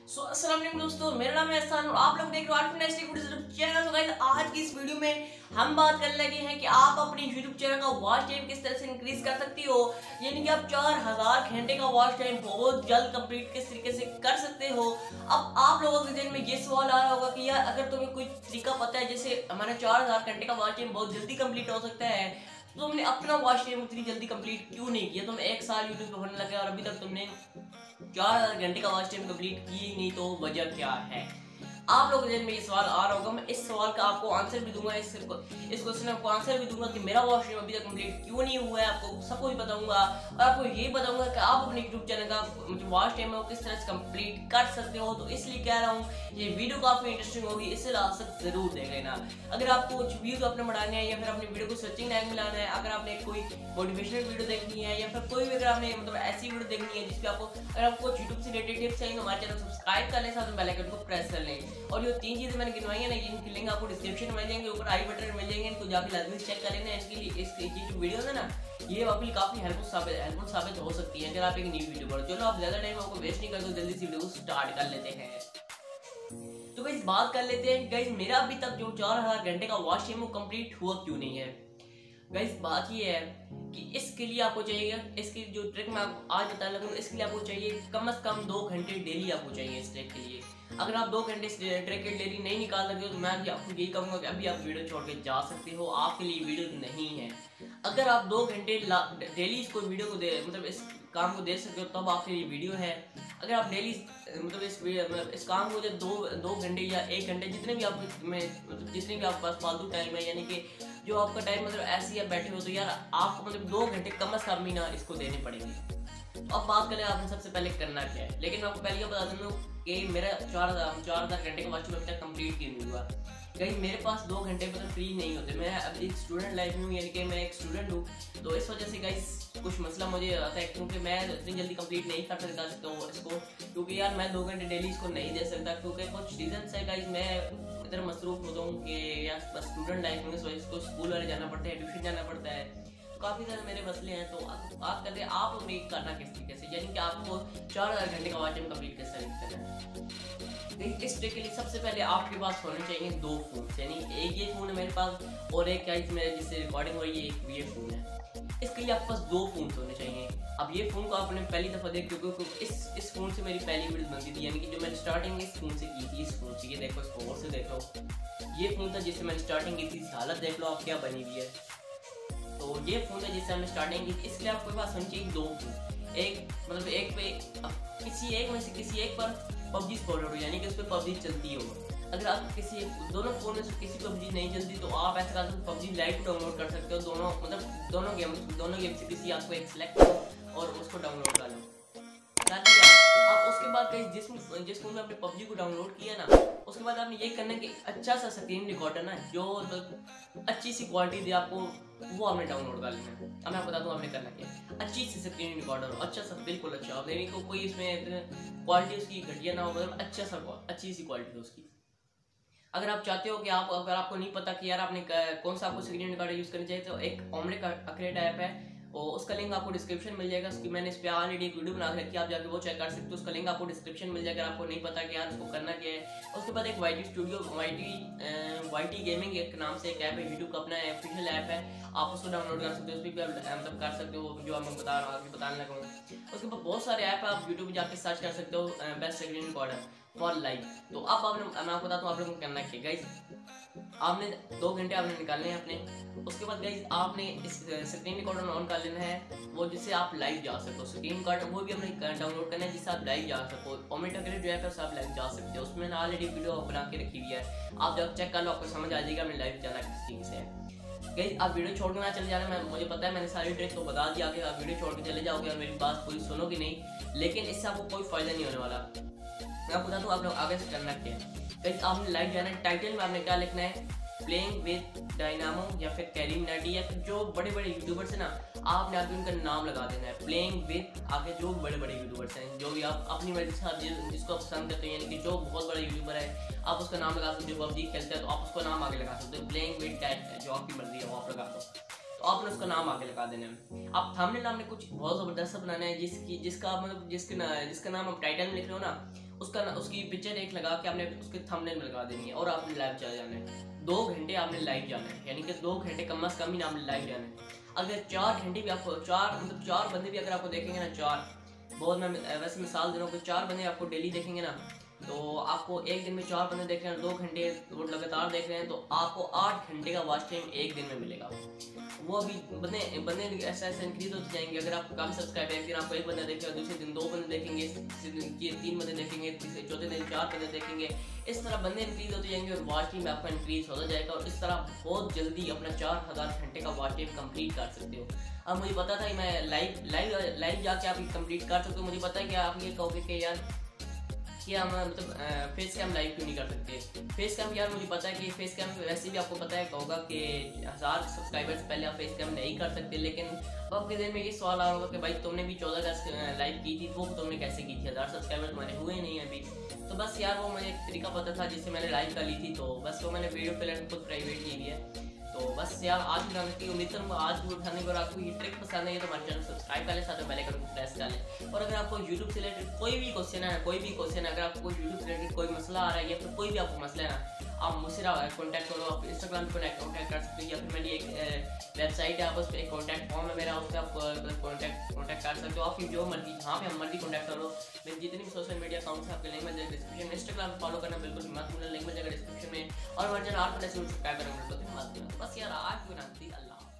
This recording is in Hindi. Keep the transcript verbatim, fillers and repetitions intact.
सो अस्सलाम वालेकुम दोस्तों, मेरा नाम है एहसान और आप लोग देख रहे हो आर्ट नेस्टी यूट्यूब चैनल। तो गाइस आज की इस वीडियो में हम बात करने लगे हैं कि आप अपने यूट्यूब चैनल का वॉच टाइम किस तरह से इंक्रीज कर सकती हो, यानी कि आप चार हजार घंटे का वॉच टाइम बहुत जल्द कंप्लीट किस तरीके से कर सकते हो। अब आप लोगों के दिल में ये सवाल आ रहा होगा कि यार अगर तुम्हें कोई तरीका पता है जैसे हमारा चार हजार घंटे का वॉच टाइम बहुत जल्दी कंप्लीट हो सकता है, तो तुमने अपना वॉच टाइम उतनी जल्दी कंप्लीट क्यों नहीं किया? तुम एक साल यूट्यूब पे होने लगे और अभी तक तुमने चार हजार घंटे का वॉच टाइम कंप्लीट की नहीं, तो वजह क्या है? आप लोगों के दिल में ये सवाल आ रहा होगा। मैं इस सवाल का आपको आंसर भी दूंगा, इस इस क्वेश्चन का आपको आंसर भी दूंगा कि मेरा वॉच टाइम अभी तक कंप्लीट क्यों नहीं हुआ है, आपको सब कुछ बताऊंगा। और आपको ये बताऊंगा कि आप अपने यूट्यूब चैनल का जो वॉच टाइम है वो किस तरह से कंप्लीट कर सकते हो। तो इसलिए कह रहा हूँ ये वीडियो काफी इंटरेस्टिंग होगी, इससे लास्ट तक जरूर देख लेना। अगर आपको कुछ व्यूज अपने बढ़ाने हैं या फिर अपनी वीडियो को सर्चिंग रैंक में लाना है, अगर आपने कोई मोटिवेशनल वीडियो देखनी है या फिर कोई भी अगर आपने मतलब ऐसी वीडियो देखनी है जिसपे आपको अगर आपको यूट्यूब से रिलेटेड टिप्स चाहिए तो हमारे चैनल सब्सक्राइब कर लें, साथ में बेल आइकन को प्रेस कर लें। और जो तीन चीजें मैंने गिनवाई है ना, इनकी लिंक आपको डिस्क्रिप्शन में मिल जाएंगे, ऊपर आई बटन में मिल जाएंगे, इनको जाके लाजमी चेक कर लेना। इसके लिए इसकी जो वीडियो है ना ये आपके लिए काफी हेल्पफुल साबित हेल्पफुल साबित हो सकती है अगर आप एक न्यू वीडियो पर। चलो आप ज्यादा टाइम आपको वेस्ट नहीं करते, जल्दी से वीडियो को स्टार्ट कर लेते हैं। तो गाइस बात कर लेते हैं गाइस मेरा अभी तक जो चार हजार घंटे का वॉच टाइम वो कंप्लीट हुआ क्यों नहीं है। गाइस बात ये है कि इसके लिए आपको चाहिए, इसकी जो ट्रिक मैं आपको आज बताने लगूंगा, इसके लिए आपको चाहिए कम से कम दो घंटे डेली आपको चाहिए इस ट्रिक के लिए। अगर आप दो घंटे ट्रिक के डेली नहीं निकाल सकते हो तो मैं आपको यही कहूंगा कि अभी आप वीडियो छोड़ के जा सकते हो, आपके लिए वीडियो नहीं है। अगर आप दो घंटे डेली इसको वीडियो को दे मतलब इस काम को दे सकते हो तब आपके लिए वीडियो है। अगर आप डेली मतलब इस मतलब इस काम को जब दो दो घंटे या एक घंटे जितने भी आप में मतलब जितने भी आपके पास फालतू टाइम है, यानी कि जो आपका टाइम मतलब ऐसे ही आप बैठे हो, तो यार आपको मतलब दो घंटे कम से कम ही ना इसको देने पड़ेंगे। तो अब बात करें आपने सबसे पहले करना क्या है। लेकिन मैं आपको पहले ये बता दूं कि मेरा चार हजार चार हजार घंटे का वॉच टाइम अभी तक कंप्लीट क्यों नहीं हुआ। कहीं मेरे पास दो घंटे मतलब फ्री नहीं होते, मैं अभी स्टूडेंट लाइफ में हूँ, यानी कि मैं एक स्टूडेंट हूँ। तो इस वजह से गाइस कुछ मसला मुझे आता है क्योंकि मैं इतनी जल्दी कंप्लीट नहीं कर सकता तो इसको, क्योंकि यार मैं दो घंटे डेली इसको नहीं दे सकता क्योंकि कुछ रीजन है गाइस। मैं इधर मसरूफ होता हूँ कि यार बस स्टूडेंट लाइफ में इस वजह से स्कूल वाले जाना पड़ता है, ट्यूशन जाना पड़ता है, काफी सारे मेरे मसले हैं। तो बात करते हैं आप लोग करना किस तरीके से, यानी कि आपको चार हजार घंटे का वॉच टाइम कंप्लीट कैसे करना है। इस ट्रिक के लिए सबसे पहले आपके पास होने चाहिए दो फोन, यानी एक ये फोन है मेरे पास और एक क्या मेरे जिससे रिकॉर्डिंग हो रही है एक ये फोन है। इसके लिए आपके पास दो फोन होने चाहिए। अब ये फोन को आपने पहली दफा देख क्योंकि इस इस फोन से मेरी पहली वीडियो बनती थी, यानी कि जो मैंने स्टार्टिंग इस फोन से की थी, इस फोन से। ये देखो इसको और से देखो, ये फोन था जिससे मैंने स्टार्टिंग की थी, हालत देख लो आप क्या बनी हुई है। तो ये फोन है जिससे हमने स्टार्टिंग की, इसलिए आपके पास होनी चाहिए दो फोन। एक मतलब एक पे किसी एक में से किसी एक पर पबजी इंस्टॉल हो, यानी कि उस पर पबजी चलती हो। अगर आप किसी दोनों फोन में से किसी पबजी नहीं चलती तो आप ऐसा कर सकते हो पबजी लाइट डाउनलोड कर सकते हो। दोनों मतलब दोनों गेम दोनों गेम से किसी आपको एक सिलेक्ट करो और उसको डाउनलोड कर लो। आप उसके बाद कहीं जिस जिस फोन में आपने पबजी को डाउनलोड किया ना, उसके बाद आपने ये करना कि अच्छा सा स्क्रीन रिकॉर्डर ना जो तो अच्छी सी क्वालिटी दे आपको, वो आपने डाउनलोड कर लेना है। अब मैं बता दूं आपने करना क्या, अच्छी सी स्क्रीन रिकॉर्डर हो, अच्छा सा बिल्कुल अच्छा हो, यानी को कोई इसमें क्वालिटी उसकी घटिया ना हो, मतलब अच्छा सा अच्छी सी क्वालिटी हो उसकी। अगर आप चाहते हो कि आप अगर आपको नहीं पता कि यार आपने कौन सा आपको स्क्रीन रिकॉर्डर यूज करना चाहिए, तो एक ओमनी अक्रेट ऐप है और उसका लिंक आपको डिस्क्रिप्शन मिल जाएगा। उसकी मैंने इस पे ऑलरेडी एक वीडियो बना के रखी है, आप जाके वो चेक कर सकते हो। उसका लिंक आपको डिस्क्रिप्शन मिल जाएगा। आपको नहीं पता कि यार उसको करना क्या है। उसके बाद एक YT studio YT YT gaming एक नाम से एक ऐप है, यूट्यूब का अपना ऑफिशियल ऐप है, आप उसको डाउनलोड कर सकते हो, उस पर मतलब कर सकते हो जो मैं बता रहा हूँ बताने लगा हूँ। उसके बाद बहुत सारे ऐप है, आप यूट्यूब पर जाके सर्च कर सकते हो best screen recorder for live. तो अब आपने मैं आपको बताता हूँ आप लोगों को करना क्या गाइस। आपने दो घंटे आपने निकालने हैं अपने। उसके बाद गाइस आपने इस स्क्रीन रिकॉर्डर ऑन कर लेना है, वो जिससे आप लाइव जा सको। स्क्रीन रिकॉर्डर वो भी हमने डाउनलोड करना है जिससे आप लाइव जा सको। ओमेटा जो ऐप है उससे आप लाइव जा सकते हो, उसमें ऑलरेडी वीडियो बना के रखी हुई है, आप जब चेक कर लो आपको समझ आ जाएगा हमने लाइव जाना किस चीज़ से है। गाइस आप वीडियो छोड़ के ना चले जाना, मैं मुझे पता है मैंने सारी ट्रिक तो बता दिया कि आप वीडियो छोड़ के चले जाओगे और मेरी बात पूरी सुनोगे नहीं, लेकिन इससे आपको कोई फायदा नहीं होने वाला। मैं आपको बताता हूँ आप लोग आगे से करना क्या है। गाइस आपने लाइव जाना है, टाइटल में आपने क्या लिखना है, प्लेइंग विद डायनामो या फिर कैरिम नाटी या फिर जो बड़े बड़े यूट्यूबर्स हैं ना, आपने आगे उनका नाम लगा देना है। प्लेइंग विद आगे जो बड़े बड़े यूट्यूबर्स हैं, जो भी आप अपनी मर्जी से आप जिसको पसंद करते हो, यानी कि जो बहुत बड़ा यूट्यूबर है आप उसका नाम लगा सकते हो। पबजी खेलते हैं तो आप उसका नाम आगे लगा सकते हो। प्लेइंग विद डैट जो आपकी मर्जी है वो आप लगा दो, तो आपने उसका नाम आगे लगा देना है। आप थंबनेल आपने कुछ बहुत ज़बरदस्त बनाना है जिसकी जिसका मतलब जिसके ना जिसका नाम आप टाइटल में लिख रहे हो ना, उसका उसकी पिक्चर एक लगा के आपने उसके थंबनेल में लगा देनी है और आपने लाइव चला जाना है। दो घंटे आपने लाइव जाना है, यानी कि दो घंटे कम अज कम ही आपने लाइव जाना है। अगर चार घंटे भी आपको चार मतलब चार बंदे भी अगर आपको देखेंगे ना, चार बहुत मैं वैसे मिसाल दे रहा हूँ कि चार बंदे आपको डेली देखेंगे ना, तो आपको एक दिन में चार बंदे देख रहे हैं, दो घंटे वो लगातार देख रहे हैं, तो आपको आठ घंटे का वॉच टाइम एक दिन में मिलेगा। वो अभी बंदे बंदे ऐसा ऐसा इंक्रीज होते जाएंगे। अगर आपको काफ़ी सब्सक्राइबर है, फिर आपको एक बंदा देखेगा, दूसरे दिन दो बंदे देखेंगे, तीन बंदे देखेंगे, तीसरे चौथे दिन चार बंदे देखेंगे। इस तरह बंदे इंक्रीज होते जाएंगे और वॉच टाइम आपका इंक्रीज होता जाएगा और इस तरह बहुत जल्दी अपना चार हज़ार घंटे का वॉच टाइम कंप्लीट कर सकते हो। अब मुझे पता था कि मैं लाइव लाइव लाइव जाके आप कंप्लीट कर सकते हो। मुझे पता है कि आप ये कहोगे कि यार कि हम मतलब फेस कैम लाइव क्यों नहीं कर सकते। फेस कैम यार मुझे पता है कि फेस कैम वैसे भी आपको पता है होगा कि हज़ार सब्सक्राइबर्स पहले आप फेस कैम नहीं कर सकते, लेकिन अब आपके दिल में ये सवाल आ रहा होगा कि भाई तुमने भी चौदह अगस्त लाइव की थी, वो तुमने कैसे की थी, हज़ार सब्सक्राइबर तुम्हारे हुए नहीं है अभी। तो बस यार वो मुझे एक तरीका पता था जिससे मैंने लाइव कर ली थी, तो बस वो मैंने वीडियो फिलहाल खुद प्राइवेट की हुई है। तो बस यार आज की की उम्मीद करूँगा आज भी उठाने पर आपको ये ट्रिक पसंद है तो हमारे चैनल सब्सक्राइब कर ले, साथ में बेल आइकन को प्रेस कर ले। और अगर आपको यूट्यूब से रिलेटेड कोई भी क्वेश्चन है कोई भी क्वेश्चन है अगर आपको यूट्यूब से रिलेटेड कोई मसला आ रहा है या फिर कोई भी आपको मसला है ना, आप मुझसे कॉन्टैक्ट करो। आप इंस्टाग्राम पर कॉन्टैक्ट कर सकते हो या फिर मेरी एक वेबसाइट है, आप उस पर एक कॉन्टैक्ट फॉर्म है मेरा, उस पर आप कॉन्टैक्ट कॉन्टैक्ट कर सकते हो। आपकी जो मर्जी जहाँ पे हम मर्जी कॉन्टैक्ट करो। मेरे जितनी भी सोशल मीडिया अकाउंट्स हैं आपके लिंक मिल जाएगा डिस्क्रिप्शन में। इंस्टाग्राम फॉलो करना बिल्कुल मत भूलना, लिंक मिल जाएगा डिस्क्रिप्शन में। और हमारे चैनल आठ पर ऐसे सब्सक्राइब करना बिल्कुल मत भूलना। बस यार आज की अल्लाह।